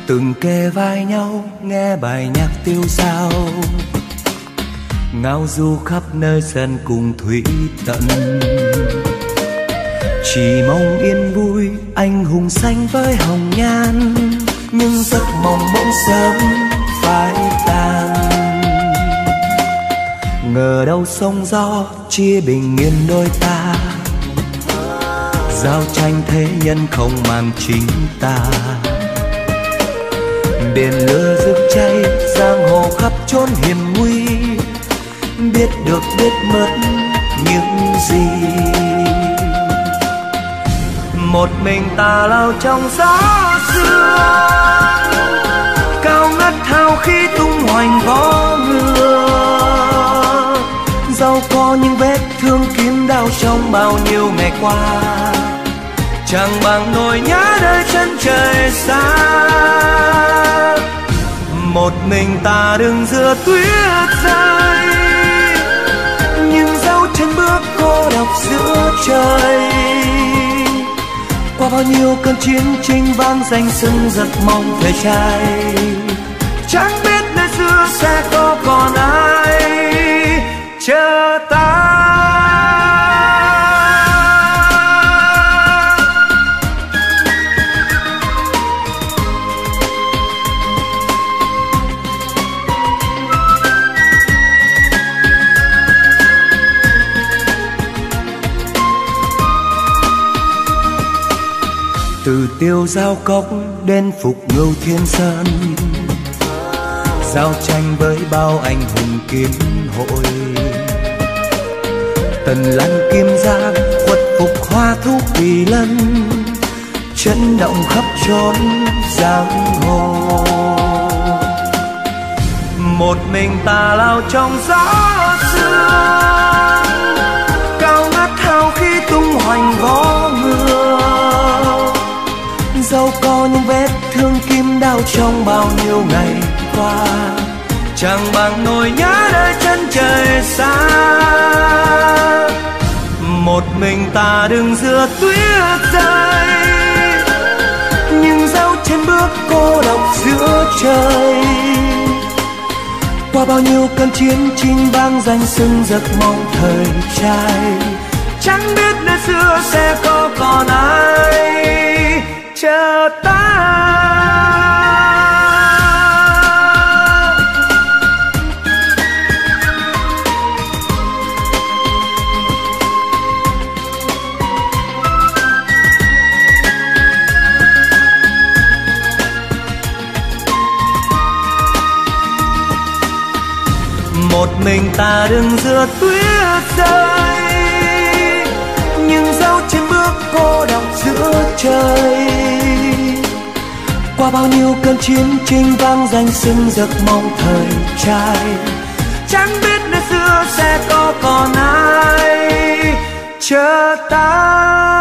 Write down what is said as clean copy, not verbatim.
từng kề vai nhau nghe bài nhạc tiêu dao, ngao du khắp nơi sân cùng thủy tận. Chỉ mong yên vui anh hùng xanh với hồng nhan, nhưng giấc mộng bỗng sớm phai tàn. Ngờ đâu sóng gió chia bình yên đôi ta, giao tranh thế nhân không màn chính ta. Biển lửa rực cháy giang hồ khắp chốn hiểm nguy, biết được biết mất những gì. Một mình ta lao trong gió sương, cao ngất hào khí tung hoành vó ngựa. Dẫu có những vết thương kiếm đau trong bao nhiêu ngày qua, chẳng bằng nỗi nhớ nơi chân trời xa. Một mình ta đứng giữa tuyết rơi, nhưng dấu chân bước cô độc giữa trời. Qua bao nhiêu cơn chiến tranh vang danh sưng giật mong thời trai, chẳng biết nơi xưa sẽ có còn ai chờ ta. Từ Tiêu Giao Cốc đến Phục Ngưu Thiên Sơn, giao tranh với bao anh hùng kiếm hội. Tần Lan Kim Giang khuất phục Hoa Thú Kỳ Lân, chấn động khắp chốn giang hồ. Một mình ta lao trong gió sương, cao ngất hào khí tung hoành vó ngựa. Dẫu có những vết thương kim đau trong bao nhiêu ngày qua, chẳng bằng nỗi nhớ nơi chân trời xa. Một mình ta đứng giữa tuyết rơi, nhưng dấu chân bước cô độc giữa trời. Qua bao nhiêu cơn chiến tranh vang danh sưng giấc mong thời trai, chẳng biết nơi xưa sẽ có còn ai chờ ta. Một mình ta đứng giữa tuyết rơi, nhưng dấu chân bước cô độc giữa trời. Qua bao nhiêu cơn chiến tranh vang danh sưng giấc mong thời trai, chẳng biết nơi xưa sẽ có còn ai chờ ta.